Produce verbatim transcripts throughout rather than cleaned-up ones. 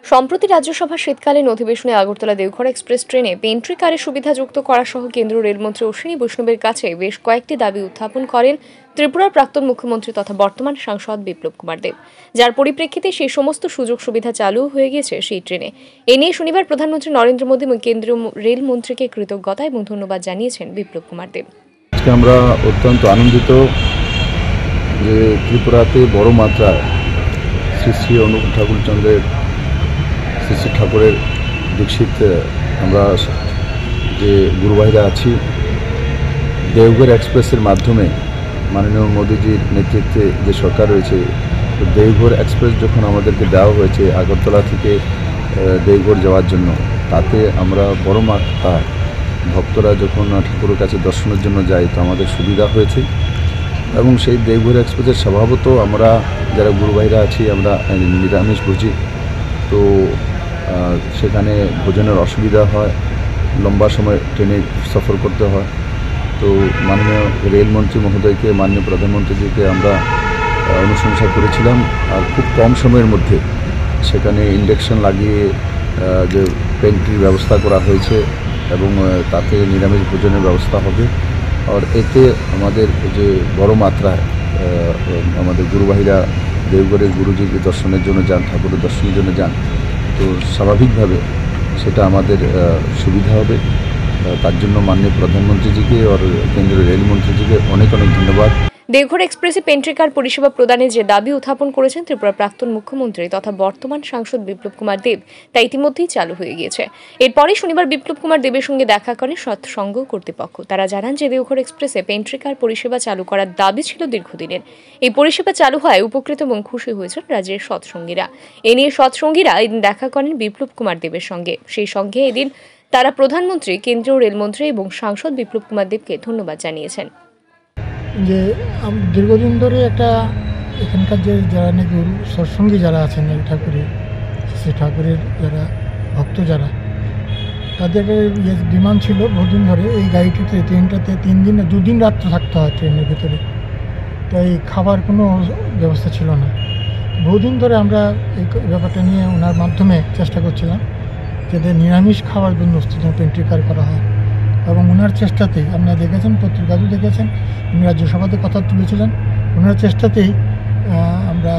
সম্প্রতি রাজ্যসভার শীতকালীন অধিবেশনে আগরতলা দেওঘর এক্সপ্রেস ট্রেনে পেন্ট্রি কারের সুবিধা যুক্ত করা সহ কেন্দ্রীয় রেলমন্ত্রী অশ্বিনী বৈষ্ণবের কাছে বেশ কয়েকটি দাবি উত্থাপন করেন ত্রিপুরার প্রাক্তন মুখ্যমন্ত্রী তথা বর্তমান সাংসদ বিপ্লব কুমার দেব, যার পরিপ্রেক্ষিতে সেই সমস্ত সুযোগ সুবিধা চালু হয়ে গেছে সেই ট্রেনে। এ নিয়ে শনিবার প্রধানমন্ত্রী নরেন্দ্র মোদী এবং কেন্দ্রীয় রেলমন্ত্রীকে কৃতজ্ঞতা এবং ধন্যবাদ জানিয়েছেন বিপ্লব কুমার দেব। আজকে আমরা অত্যন্ত আনন্দিত যে ত্রিপুরাতে বড় মাত্রায় শ্রী শ্রী অনুপ ঠাকুরচন্দ্রের শ্রী শ্রী ঠাকুরের দীক্ষিত আমরা যে গুরুবাহিরা আছি, দেওঘর এক্সপ্রেসের মাধ্যমে মাননীয় মোদীজির নেতৃত্বে যে সরকার রয়েছে, তো দেওঘর এক্সপ্রেস যখন আমাদেরকে দেওয়া হয়েছে আগরতলা থেকে দেওঘর যাওয়ার জন্য, তাতে আমরা বড় মাত্রায় ভক্তরা যখন ঠাকুরের কাছে দর্শনের জন্য যাই তো আমাদের সুবিধা হয়েছে। এবং সেই দেওঘর এক্সপ্রেসের স্বভাবত আমরা যারা গুরুবাহিরা আছি আমরা নিরামিষ ভোজি, তো সেখানে ভোজনের অসুবিধা হয়, লম্বা সময় ট্রেনে সফর করতে হয়। তো মাননীয় রেলমন্ত্রী মহোদয়কে, মাননীয় প্রধানমন্ত্রীজিকে আমরা অনুশংসা করেছিলাম, আর খুব কম সময়ের মধ্যে সেখানে ইন্ডাকশন লাগিয়ে যে পেন্ট্রির ব্যবস্থা করা হয়েছে এবং তাতে নিরামিষ ভোজনের ব্যবস্থা হবে। আর এতে আমাদের যে বড় মাত্রায় আমাদের গুরুবাহিরা দেওঘরের গুরুজির দর্শনের জন্য যান, ঠাকুরের দর্শনের জন্য যান, তো স্বাভাবিকভাবে সেটা আমাদের সুবিধা হবে। তার জন্য মাননীয় প্রধানমন্ত্রীজিকে আর কেন্দ্রীয় রেলমন্ত্রীজিকে অনেক অনেক ধন্যবাদ। দেওঘর এক্সপ্রেসে পেন্ট্রিকার পরিষেবা প্রদানের যে দাবি উত্থাপন করেছেন ত্রিপুরার প্রাক্তন মুখ্যমন্ত্রী তথা বর্তমান সাংসদ বিপ্লব কুমার দেব, তা ইতিমধ্যেই চালু হয়ে গিয়েছে। এরপরে শনিবার বিপ্লব কুমার দেবের সঙ্গে দেখা করেন সৎসঙ্গ কর্তৃপক্ষ। তারা জানান যে দেওঘর এক্সপ্রেসে পেন্ট্রিকার পরিষেবা চালু করার দাবি ছিল দীর্ঘদিনের। এই পরিষেবা চালু হয় উপকৃত এবং খুশি হয়েছেন রাজ্যের সৎসঙ্গীরা। এ নিয়ে সৎসঙ্গীরা এদিন দেখা করেন বিপ্লব কুমার দেবের সঙ্গে। সেই সঙ্গে এদিন তারা প্রধানমন্ত্রী, কেন্দ্রীয় রেলমন্ত্রী এবং সাংসদ বিপ্লব কুমার দেবকে ধন্যবাদ জানিয়েছেন। যে দীর্ঘদিন ধরে একটা এখানকার যে যারা নাকি সৎসঙ্গী যারা আছেন এই ঠাকুরের শ্রী ঠাকুরের যারা ভক্ত যারা, তাদের ডিমান্ড ছিল বহুদিন ধরে এই গাড়িটিতে ট্রেনটাতে তিন দিন দুদিন রাত্রে থাকতে হয় ট্রেনের ভেতরে। তাই খাবার কোনো ব্যবস্থা ছিল না। বহুদিন ধরে আমরা এই ব্যাপারটা নিয়ে ওনার মাধ্যমে চেষ্টা করছিলাম যাতে নিরামিষ খাবার বন্দোবস্ত যেন পেন্ট্রিকার করা হয়, এবং ওনার চেষ্টাতেই আপনারা দেখেছেন, পত্রিকাতেও দেখেছেন, উনি রাজ্যসভাতে কথা তুলেছিলেন। ওনার চেষ্টাতেই আমরা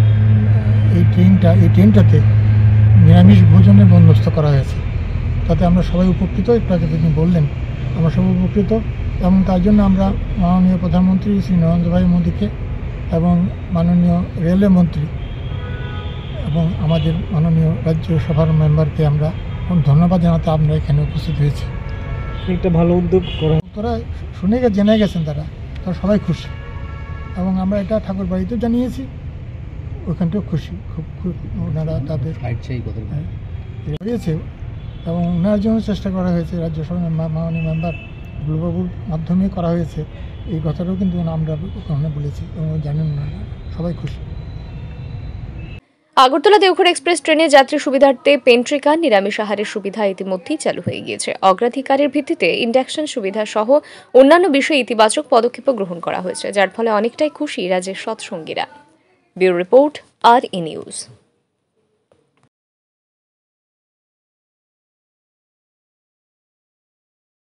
এই ট্রেনটা এই ট্রেনটাতে নিরামিষ ভোজনের বন্দোবস্ত করা হয়েছে। তাতে আমরা সবাই উপকৃত। একটু আগে তিনি বললেন আমরা সবাই উপকৃত, এবং তার জন্য আমরা মাননীয় প্রধানমন্ত্রী শ্রী নরেন্দ্র ভাই মোদীকে এবং মাননীয় রেলওয়ে মন্ত্রী এবং আমাদের মাননীয় রাজ্যসভার মেম্বারকে আমরা ধন্যবাদ জানাতে আমরা এখানে উপস্থিত হয়েছি। একটা ভালো উদ্যোগ করা, তারা শুনে গে জেনে গেছেন, তারা তারা সবাই খুশি, এবং আমরা এটা ঠাকুর বাড়িতেও জানিয়েছি, ওখানটাও খুশি। খুব খুব ওনারা তাদের হয়েছে এবং ওনার জন্য চেষ্টা করা হয়েছে। রাজ্যসভার মাননীয় মেম্বার বিপ্লববাবুর মাধ্যমে করা হয়েছে, এই কথাটাও কিন্তু আমরা ওখানে বলেছি এবং জানেন ওনারা, সবাই খুশি। আগরতলা দেওঘর এক্সপ্রেস ট্রেনে যাত্রী সুবিধার্থে পেন্ট্রিকার নিরামিষ আহারের সুবিধা ইতিমধ্যেই চালু হয়ে গিয়েছে। অগ্রাধিকারের ভিত্তিতে ইন্ডাকশন সুবিধা সহ অন্যান্য বিষয়ে ইতিবাচক পদক্ষেপ গ্রহণ করা হয়েছে, যার ফলে অনেকটাই খুশি রাজ্যের সৎসঙ্গীরা। ব্যুরো রিপোর্ট, আর ই নিউজ।